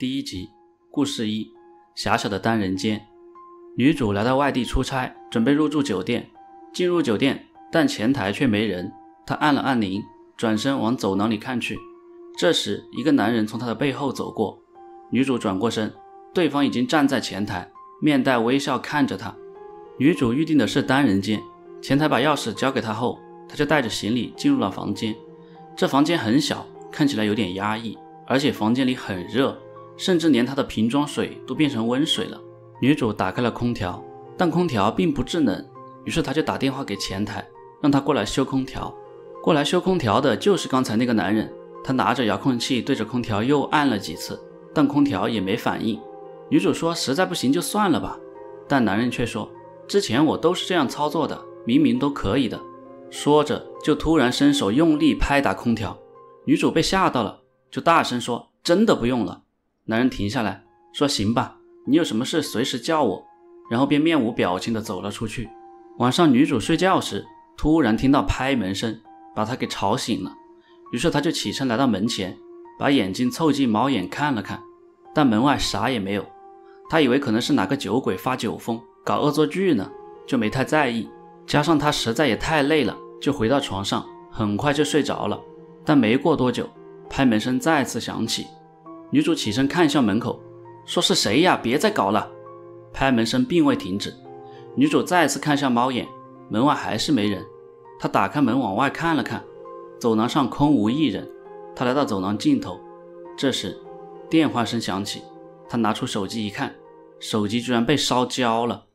第1集，故事1，狭小的单人间。女主来到外地出差，准备入住酒店。进入酒店，但前台却没人。她按了按铃，转身往走廊里看去。这时，一个男人从她的背后走过。女主转过身，对方已经站在前台，面带微笑看着她。女主预定的是单人间，前台把钥匙交给她后，她就带着行李进入了房间。这房间很小，看起来有点压抑，而且房间里很热，甚至连她的瓶装水都变成温水了。女主打开了空调，但空调并不制冷，于是她就打电话给前台，让他过来修空调。过来修空调的就是刚才那个男人，他拿着遥控器对着空调又按了几次，但空调也没反应。女主说实在不行就算了吧，但男人却说之前我都是这样操作的，明明都可以的。说着就突然伸手用力拍打空调。女主被吓到了，就大声说真的不用了。男人停下来说行吧，你有什么事随时叫我，然后便面无表情地走了出去。晚上女主睡觉时突然听到拍门声，把她给吵醒了。于是她就起身来到门前，把眼睛凑近猫眼看了看，但门外啥也没有。她以为可能是哪个酒鬼发酒疯搞恶作剧呢，就没太在意。加上她实在也太累了，就回到床上，很快就睡着了。但没过多久，拍门声再次响起。女主起身看向门口，说是谁呀，别再搞了。拍门声并未停止，女主再次看向猫眼，门外还是没人。她打开门往外看了看，走廊上空无一人。她来到走廊尽头，这时电话声响起，她拿出手机一看，手机居然被烧焦了。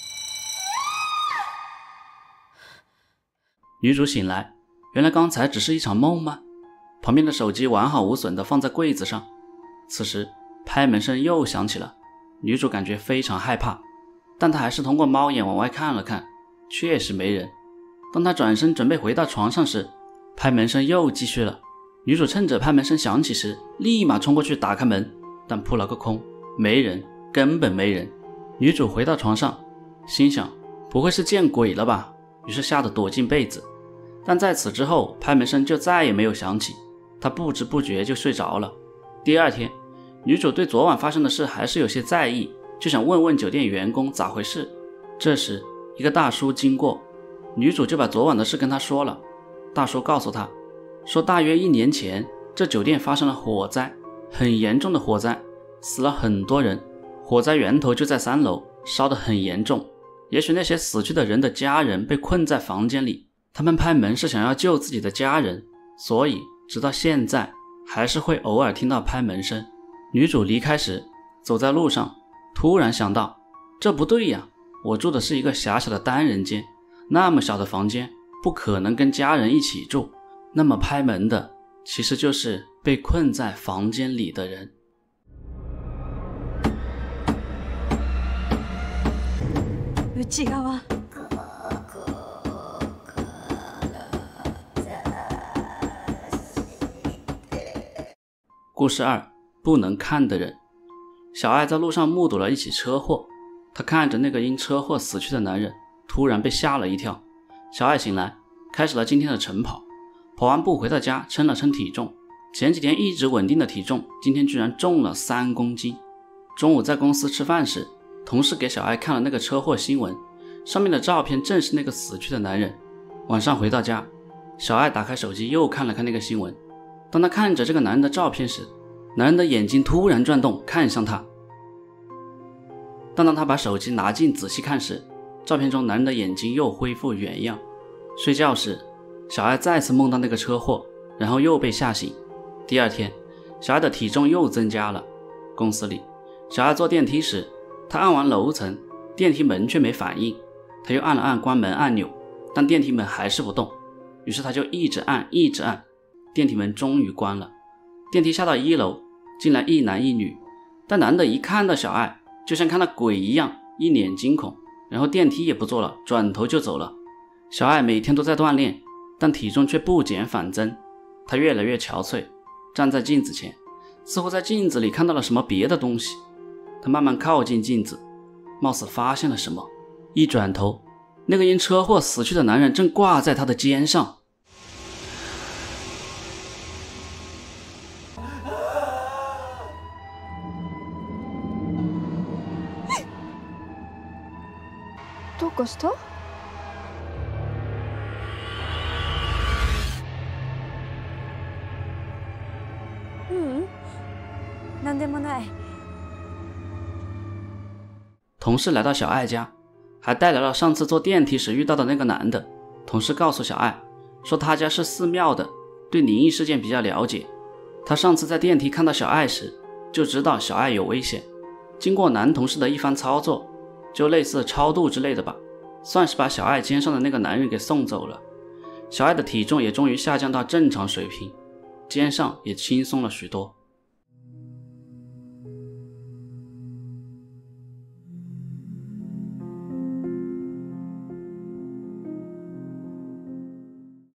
女主醒来，原来刚才只是一场梦吗？旁边的手机完好无损地放在柜子上。此时拍门声又响起了，女主感觉非常害怕，但她还是通过猫眼往外看了看，确实没人。当她转身准备回到床上时，拍门声又继续了。女主趁着拍门声响起时，立马冲过去打开门，但扑了个空，没人，根本没人。女主回到床上，心想不会是见鬼了吧，于是吓得躲进被子。但在此之后，拍门声就再也没有响起，她不知不觉就睡着了。第二天，女主对昨晚发生的事还是有些在意，就想问问酒店员工咋回事。这时一个大叔经过，女主就把昨晚的事跟他说了。大叔告诉她说，大约1年前这酒店发生了火灾，很严重的火灾，死了很多人。火灾源头就在3楼，烧得很严重。也许那些死去的人的家人被困在房间里，他们拍门是想要救自己的家人，所以直到现在还是会偶尔听到拍门声。女主离开时，走在路上，突然想到，这不对呀，我住的是一个狭小的单人间，那么小的房间不可能跟家人一起住，那么拍门的其实就是被困在房间里的人。 内側故事2，不能看的人。小爱在路上目睹了一起车祸，她看着那个因车祸死去的男人，突然被吓了一跳。小爱醒来，开始了今天的晨跑。跑完步回到家，称了称体重，前几天一直稳定的体重，今天居然重了3公斤。中午在公司吃饭时，同事给小爱看了那个车祸新闻，上面的照片正是那个死去的男人。晚上回到家，小爱打开手机又看了看那个新闻。当她看着这个男人的照片时，男人的眼睛突然转动，看向她。但当她把手机拿近仔细看时，照片中男人的眼睛又恢复原样。睡觉时，小爱再次梦到那个车祸，然后又被吓醒。第二天，小爱的体重又增加了。公司里，小爱坐电梯时，她按完楼层，电梯门却没反应。她又按了按关门按钮，但电梯门还是不动。于是她就一直按，电梯门终于关了。电梯下到1楼，进来一男一女，但男的一看到小爱，就像看到鬼一样，一脸惊恐，然后电梯也不坐了，转头就走了。小爱每天都在锻炼，但体重却不减反增。她越来越憔悴，站在镜子前，似乎在镜子里看到了什么别的东西。她慢慢靠近镜子，貌似发现了什么，一转头，那个因车祸死去的男人正挂在她的肩上。 起こした？なんでもない。 同事来到小爱家，还带来了上次坐电梯时遇到的那个男的。同事告诉小爱说他家是寺庙的，对灵异事件比较了解。他上次在电梯看到小爱时就知道小爱有危险，经过男同事的一番操作，就类似超度之类的吧，算是把小爱肩上的那个男人给送走了。小爱的体重也终于下降到正常水平，肩上也轻松了许多。